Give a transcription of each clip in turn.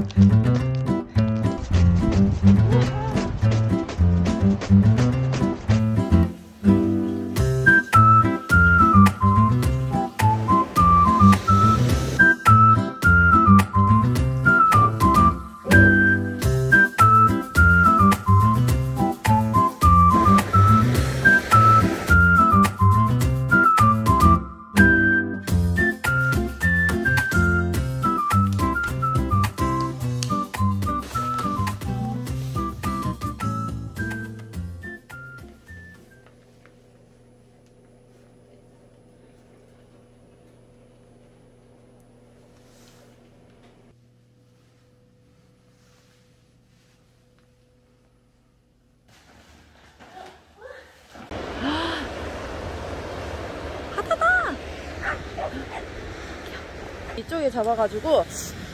이쪽에 잡아가지고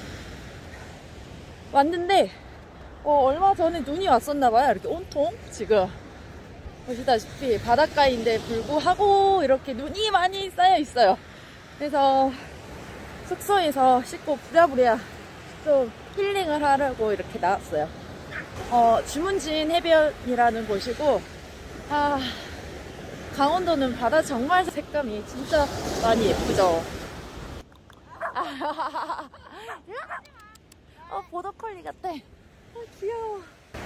왔는데 얼마 전에 눈이 왔었나봐요. 이렇게 온통 지금 보시다시피 바닷가인데 불구하고 이렇게 눈이 많이 쌓여 있어요. 그래서 숙소에서 씻고 부랴부랴 좀 힐링을 하려고 이렇게 나왔어요. 주문진 해변이라는 곳이고, 강원도는 바다 정말 색감이 진짜 많이 예쁘죠. 보더콜리 같아. 귀여워.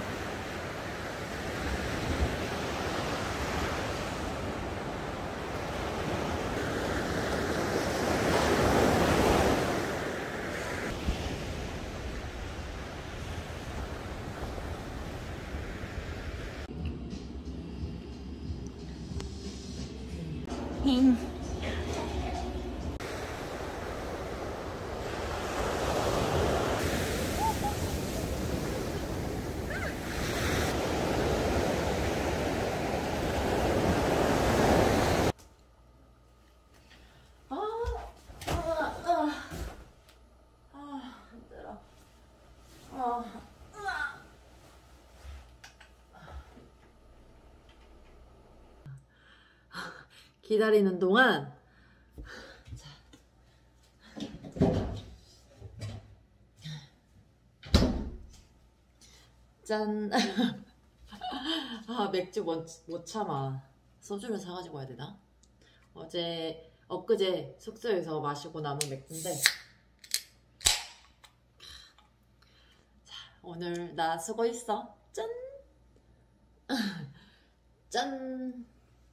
기다리는 동안 짠. 맥주 못 참아. 소주를 사가지고 와야 되나? 엊그제 숙소에서 마시고 남은 맥주인데, 자, 오늘 나 수고했어. 짠. 짠.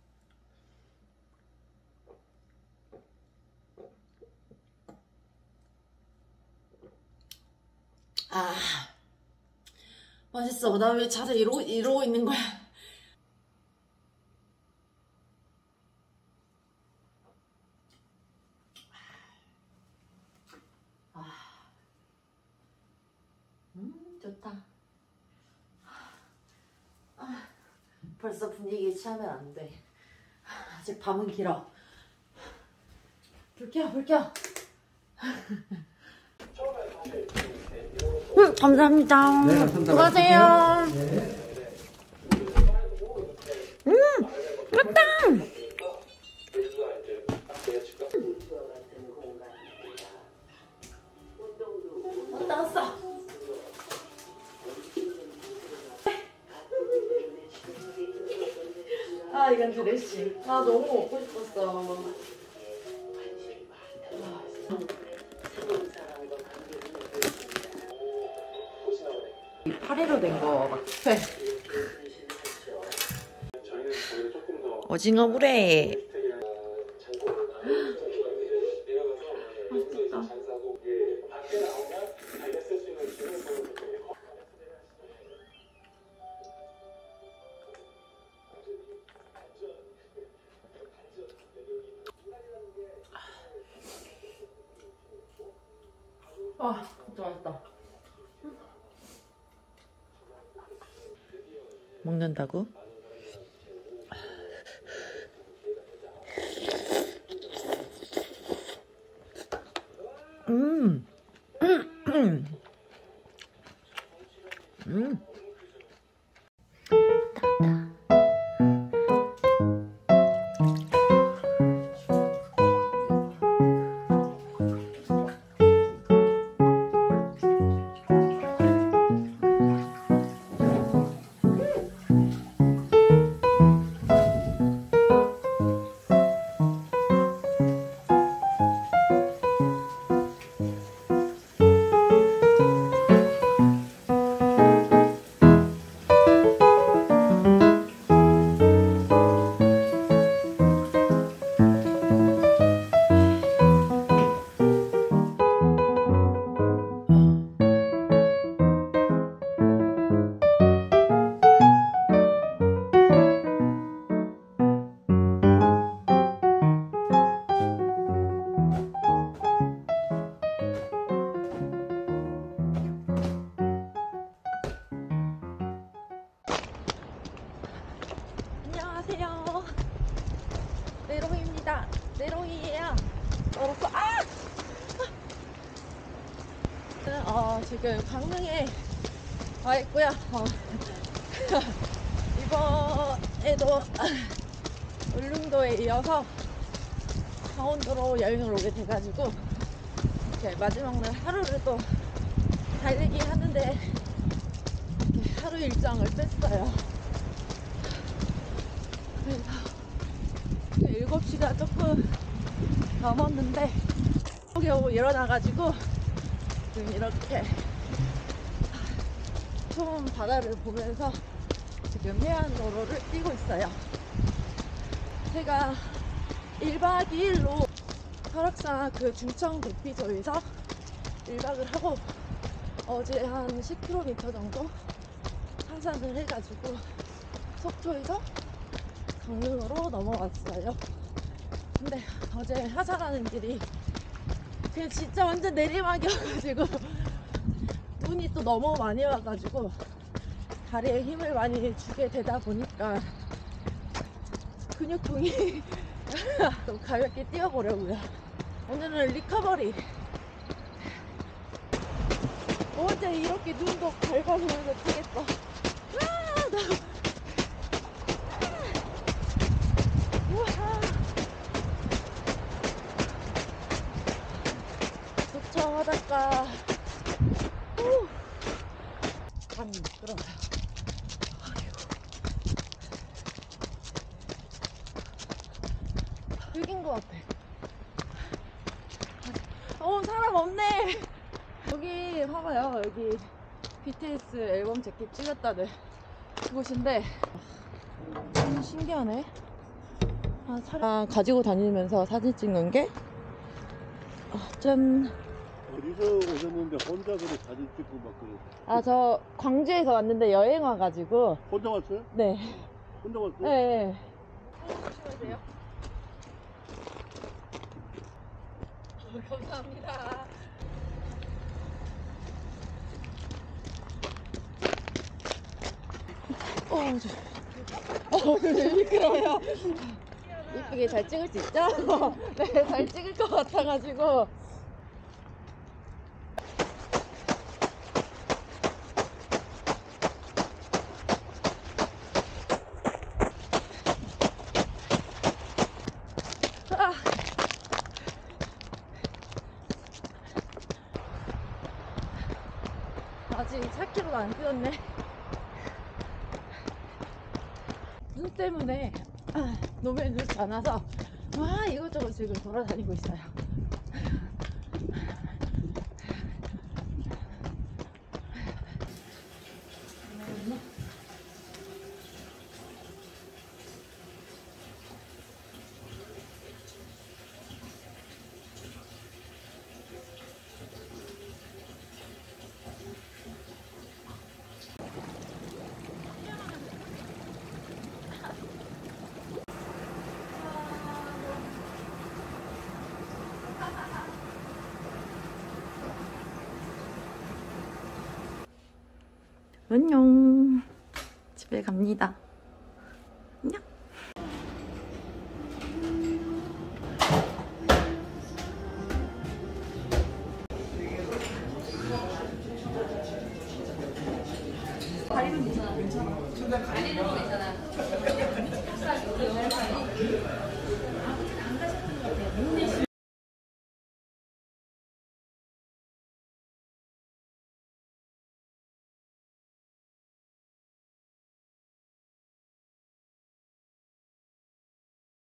맛있어. 나 왜 자세 이러고 있는 거야? 좋다. 벌써 분위기에 취하면 안 돼. 아직 밤은 길어. 불 켜, 불 켜. 감사합니다. 네, 수고하세요. 네. 좋다. 왔다 왔어. 이건 드레싱. 너무 먹고 싶었어. 파리로 된 거 같아. 오징어 물회. 진짜 맛있다. 먹는다고? 지금 강릉에 와 있고요. 이번에도 울릉도에 이어서 강원도로 여행을 오게 돼가지고 이렇게 마지막 날 하루를 또 달리기 하는데 이렇게 하루 일정을 뺐어요. 그래서 7시가 조금 넘었는데 겨우 일어나가지고 지금 이렇게 푸른 바다를 보면서 지금 해안도로를 뛰고 있어요. 제가 1박 2일로 설악산 그 중청 대피소에서 1박을 하고 어제 한 10km 정도 하산을 해가지고 속초에서 강릉으로 넘어왔어요. 근데 어제 하산하는 길이 그냥 진짜 완전 내리막이어가지고 눈이 또 너무 많이 와가지고 다리에 힘을 많이 주게 되다 보니까 근육통이 또 가볍게 뛰어보려고요. 오늘은 리커버리. 어제 이렇게 눈도 밟아주면서 뛰겠어. 속초 바닷가. 감이 미끄러워요. 여긴 것 같아. 사람 없네. 여기 봐봐요. 여기 BTS 앨범 재킷 찍었다는 곳인데 신기하네. 사람 가지고 다니면서 사진 찍는 게 짠. 어디서 오셨는데 혼자 그래 사진 찍고 막 그래? 저 광주에서 왔는데 여행 와가지고. 혼자 왔어요? 네. 혼자 왔어요? 네. 조심하세요. 감사합니다. 미끄러워요. 이쁘게 잘 찍을 수 있죠? 네, 잘 찍을 것 같아가지고. 아직 4km가 안 뛰었네. 눈 때문에 노면이 좋지 않아서 이것저것 지금 돌아다니고 있어요. 안녕. 집에 갑니다.